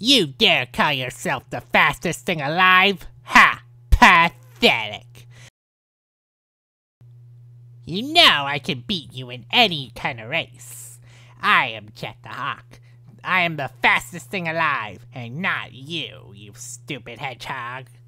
You dare call yourself the fastest thing alive? Ha! Pathetic! You know I can beat you in any kind of race. I am Jet the Hawk. I am the fastest thing alive, and not you, you stupid hedgehog.